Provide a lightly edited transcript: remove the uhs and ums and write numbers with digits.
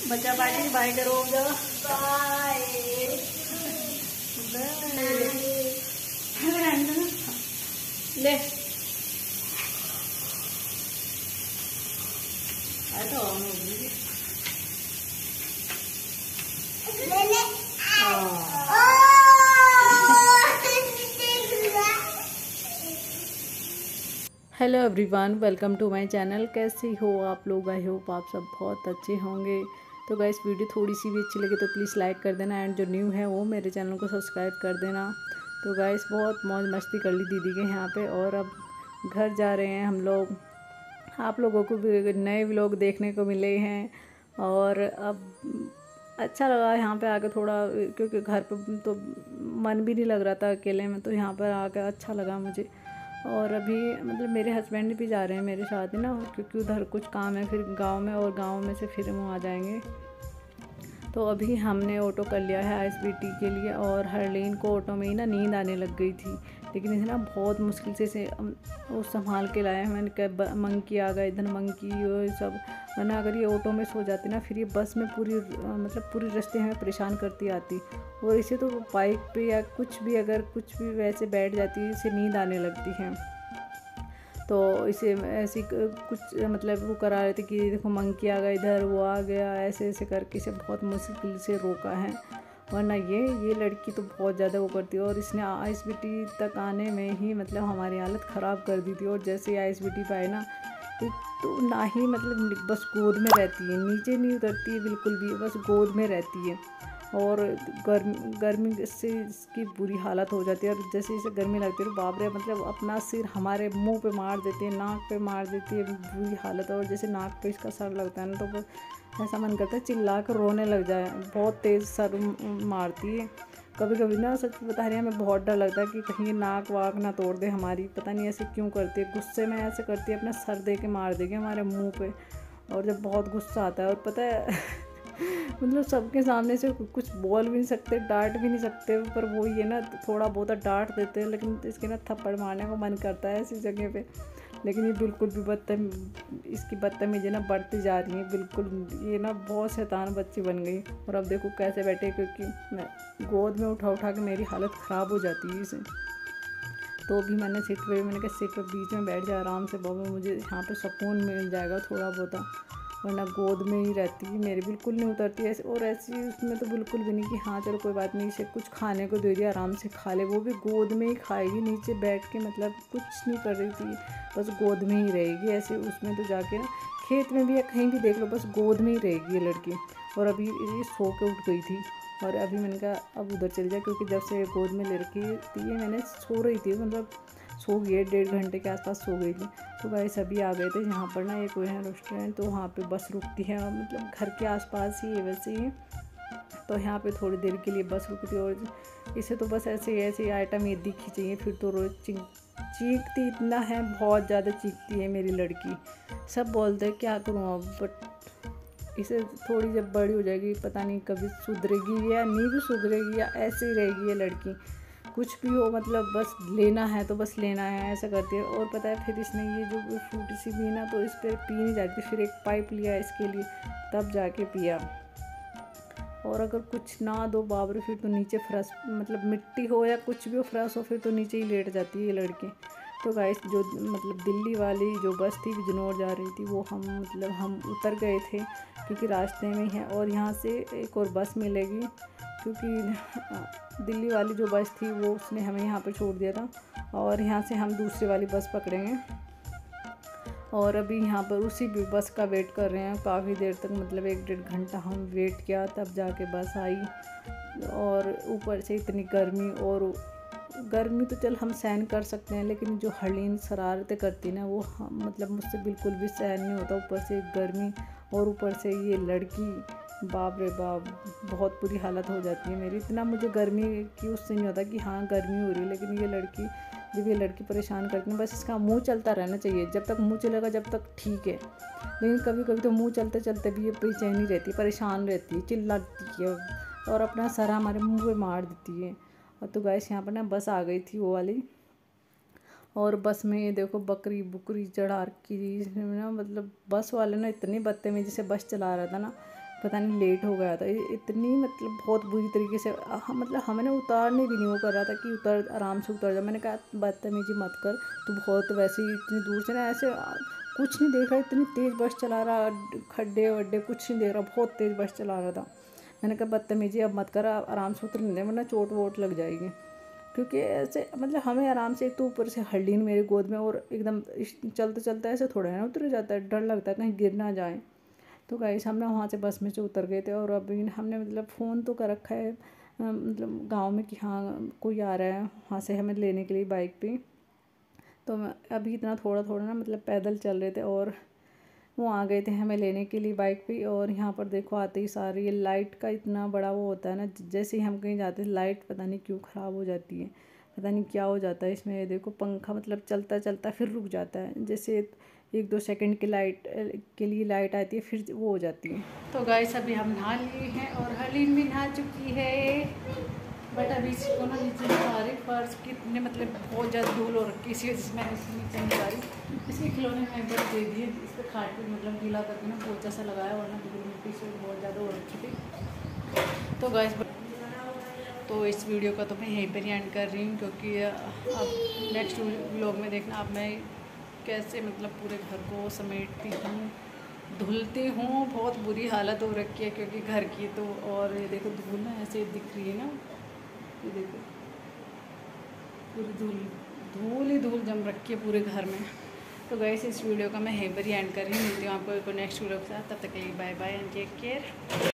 बच्चा party bye करो जाओ। बाय ले तो hello everyone, welcome to my channel. कैसे हो आप लोग? आई होप आप सब बहुत अच्छे होंगे। तो गाइस, वीडियो थोड़ी सी भी अच्छी लगे तो प्लीज़ लाइक कर देना एंड जो न्यू है वो मेरे चैनल को सब्सक्राइब कर देना। तो गाइस, बहुत मौज मस्ती कर ली दीदी के यहाँ पे और अब घर जा रहे हैं हम लोग। आप लोगों को भी नए व्लॉग देखने को मिले हैं और अब अच्छा लगा यहाँ पे आके थोड़ा, क्योंकि घर पे तो मन भी नहीं लग रहा था अकेले में, तो यहाँ पर आके अच्छा लगा मुझे। और अभी मतलब मेरे हस्बैंड भी जा रहे हैं मेरे साथ ही ना, क्योंकि उधर कुछ काम है फिर गांव में, और गांव में से फिर वो आ जाएंगे। तो अभी हमने ऑटो कर लिया है आईएसबीटी के लिए, और हरलीन को ऑटो में ही ना नींद आने लग गई थी, लेकिन इसे ना बहुत मुश्किल से वो संभाल के लाए हैं। मैंने कहा मंकी आ गया, इधर मंकी ये सब, वरना अगर ये ऑटो में सो जाती ना फिर ये बस में पूरी रास्ते हमें परेशान करती आती। और इसे तो बाइक पे या कुछ भी अगर कुछ भी वैसे बैठ जाती है, इसे नींद आने लगती है। तो इसे ऐसी कुछ मतलब वो करा रहे थे कि देखो मंकी आ गया, इधर वो आ गया, ऐसे ऐसे करके इसे बहुत मुश्किल से रोका है। वरना ये लड़की तो बहुत ज़्यादा वो करती है, और इसने आईएसबीटी तक आने में ही मतलब हमारी हालत ख़राब कर दी थी। और जैसे ही आईएसबीटी पे आए ना, तो ना ही मतलब बस गोद में रहती है, नीचे नहीं उतरती है बिल्कुल भी, बस गोद में रहती है। और गर्मी से इसकी बुरी हालत हो जाती है, और जैसे इसे गर्मी लगती है तो बाप रे, मतलब अपना सिर हमारे मुंह पे मार देती है, नाक पे मार देती है, बुरी हालत। और जैसे नाक पे इसका सर लगता है ना, तो वो ऐसा मन करता है चिल्ला कर रोने लग जाए, बहुत तेज़ सर मारती है। कभी कभी ना, सच बता रही है, हमें बहुत डर लगता है कि कहीं नाक वाक ना तोड़ दे हमारी, पता नहीं ऐसे क्यों करती है, गुस्से में ऐसे करती है, अपना सर दे के मार देगी हमारे मुंह पे। और जब बहुत गुस्सा आता है, और पता है मतलब सबके सामने से कुछ बोल भी नहीं सकते, डांट भी नहीं सकते, पर वो ये ना थोड़ा बहुत डांट देते हैं, लेकिन इसके ना थप्पड़ मारने को मन करता है ऐसी जगह पे। लेकिन ये बिल्कुल भी इसकी बदतमीजी ना बढ़ती जा रही है बिल्कुल। ये ना बहुत शैतान बच्ची बन गई। और अब देखो कैसे बैठे, क्योंकि मैं गोद में उठा के मेरी हालत ख़राब हो जाती है इसे। तो भी मैंने कहा सीट पर बीच में बैठ जा आराम से बाबा, मुझे यहाँ पे सुकून मिल जाएगा थोड़ा बहुत, वरना गोद में ही रहती है मेरी, बिल्कुल नहीं उतरती ऐसे। और ऐसी उसमें तो बिल्कुल भी नहीं कि हाँ चलो कोई बात नहीं, इसे कुछ खाने को दे दिया आराम से खा ले, वो भी गोद में ही खाएगी, नीचे बैठ के मतलब कुछ नहीं कर रही थी, बस गोद में ही रहेगी ऐसे। उसमें तो जाके ना खेत में भी या कहीं भी देख लो, बस गोद में ही रहेगी ये लड़की। और अभी ये सो के उठ गई थी, और अभी मैंने कहा अब उधर चली जाए, क्योंकि जब से गोद में ले रखी थी ये, मैंने सो रही थी, मतलब सो गई 1.5 घंटे के आसपास सो गई थी। तो भाई सभी आ गए थे यहाँ पर ना, एक कोई है रेस्टोरेंट, तो वहाँ पे बस रुकती है, मतलब घर के आसपास ही है वैसे ही। तो यहाँ पे थोड़ी देर के लिए बस रुकी थी, और इसे तो बस ऐसे आइटम ये दिखी चाहिए, फिर तो रोज़ चीखती इतना है, बहुत ज़्यादा चीखती है मेरी लड़की। सब बोलते हैं क्या करूँ अब, बट इसे थोड़ी जब बड़ी हो जाएगी पता नहीं कभी सुधरेगी या नहीं भी सुधरेगी, या ऐसे ही रहेगी ये लड़की। कुछ भी हो मतलब बस लेना है तो बस लेना है, ऐसा करती है। और पता है फिर इसने ये जो फ्रूटी सी पी ना, तो इस पर पी नहीं जाती, फिर एक पाइप लिया इसके लिए, तब जाके पिया। और अगर कुछ ना दो बाबरे, फिर तो नीचे फर्श, मतलब मिट्टी हो या कुछ भी हो, फर्श हो, फिर तो नीचे ही लेट जाती है ये लड़की। तो गाइस, जो मतलब दिल्ली वाली जो बस थी बिजनौर जा रही थी, वो हम उतर गए थे, क्योंकि रास्ते में है, और यहाँ से एक और बस मिलेगी, क्योंकि दिल्ली वाली जो बस थी वो उसने हमें यहाँ पर छोड़ दिया था, और यहाँ से हम दूसरी वाली बस पकड़ेंगे। और अभी यहाँ पर उसी बस का वेट कर रहे हैं काफ़ी देर तक, मतलब 1-1.5 घंटा हम वेट किया, तब जाके बस आई। और ऊपर से इतनी गर्मी, और गर्मी तो चल हम सहन कर सकते हैं, लेकिन जो हरलीन शरारतें करती ना, वो मतलब मुझसे बिल्कुल भी सहन नहीं होता। ऊपर से गर्मी, और ऊपर से ये लड़की, बाप रे बाप, बहुत बुरी हालत हो जाती है मेरी। इतना मुझे गर्मी की उससे नहीं होता कि हाँ गर्मी हो रही है, लेकिन जब ये लड़की परेशान करती है, बस इसका मुंह चलता रहना चाहिए, जब तक मुंह चलेगा जब तक ठीक है। लेकिन कभी कभी तो मुंह चलते चलते भी ये बेचैनी रहती है, परेशान रहती है, चिल्लाती है, और अपना सर हमारे मुंह पे मार देती है। और तो गाइस, यहाँ पर ना बस आ गई थी वो वाली, और बस में ये देखो बकरी बुकरी चढ़ा रखी थी ना, मतलब बस वाले ना इतनी बदतमीजी से बस चला रहा था ना, पता नहीं लेट हो गया था इतनी, मतलब बहुत बुरी तरीके से मतलब हमें ना उतारने भी नहीं वो कर रहा था कि उतर, आराम से उतर जा। मैंने कहा बदतमीजी मत कर, तो बहुत वैसे ही इतनी दूर से ना ऐसे कुछ नहीं देख रहा, इतनी तेज़ बस चला रहा, खड्डे वड्डे कुछ नहीं देख रहा, बहुत तेज़ बस चला रहा था। मैंने कहा बदतमीजी अब मत कर, आराम से उतर नहीं दे वरना चोट वोट लग जाएगी। क्योंकि ऐसे मतलब हमें आराम से, एक तो ऊपर से हल्डीन मेरे गोद में, और एकदम चलते चलते ऐसे थोड़ा है ना उतर जाता है, डर लगता है कहीं गिर ना जाए। तो गाइस हम ना वहाँ से बस में से उतर गए थे, और अभी हमने मतलब फ़ोन तो कर रखा है मतलब गांव में कि हाँ कोई आ रहा है वहाँ से हमें लेने के लिए बाइक पे। तो अभी इतना थोड़ा थोड़ा ना मतलब पैदल चल रहे थे, और वो आ गए थे हमें लेने के लिए बाइक पे। और यहाँ पर देखो आते ही सारी ये लाइट का इतना बड़ा वो होता है ना, जैसे ही हम कहीं जाते हैं लाइट पता नहीं क्यों ख़राब हो जाती है, पता नहीं क्या हो जाता है इसमें। ये देखो पंखा मतलब चलता चलता फिर रुक जाता है, जैसे 1-2 सेकंड की लाइट के लिए लाइट आती है फिर वो हो जाती है। तो गाइस अभी हम नहा लिए हैं और हलीम भी नहा चुकी है, बट अभी इसको ना नीचे नहीं आ रही, फर्श कितने मतलब बहुत ज़्यादा धूल हो रखी है, इसी वजह से मैं इसको नीचे नहीं आ रही। इसके खिलौने मैं बस दे दिए, इस पर खाट पर मतलब गीला करके ना पोचा सा लगाया, वरना धूल मिट्टी से बहुत ज़्यादा हो रखी थी। तो गाइस तो इस वीडियो का तो मैं यहीं पर ही एंड कर रही हूँ, क्योंकि अब नेक्स्ट व्लॉग में देखना अब मैं कैसे मतलब पूरे घर को समेटती हूँ, धुलती हूँ। बहुत बुरी हालत हो रखी है क्योंकि घर की तो, और ये देखो धूल ना ऐसे दिख रही है ना, ये देखो पूरी धूल धूल ही धूल जम रखी है पूरे घर में। तो गाइस इस वीडियो का मैं यहीं पर ही एंड कर रही हूँ, मिलती हूँ आपको नेक्स्ट वीडियो के साथ, तब तक के लिए bye bye and take care.